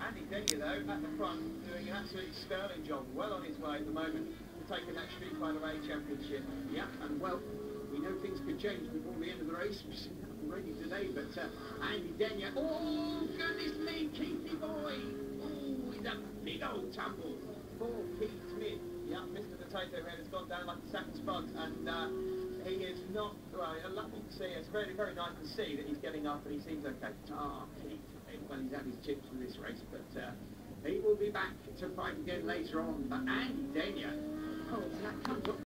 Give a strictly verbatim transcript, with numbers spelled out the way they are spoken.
Andy Denyer, though, at the front, doing an absolute sterling job, well on his way at the moment to taking that Street Fighter A Championship. Yeah, and well, we know things could change before the end of the race. We've seen that already today, but uh, Andy Denyer, oh, goodness me, Keithy boy. Oh, he's a big old tumble. Poor Keith Smith. Yeah, Mister Potato Head has gone down like a sack of spuds, and uh, he is not, well, lucky to see, it's very, very nice to see that he's getting up and he seems okay. Ah, Keith, well, he's had his chips for this race, but uh, he will be back to fight again later on. But Andy Denyer, oh, that comes up.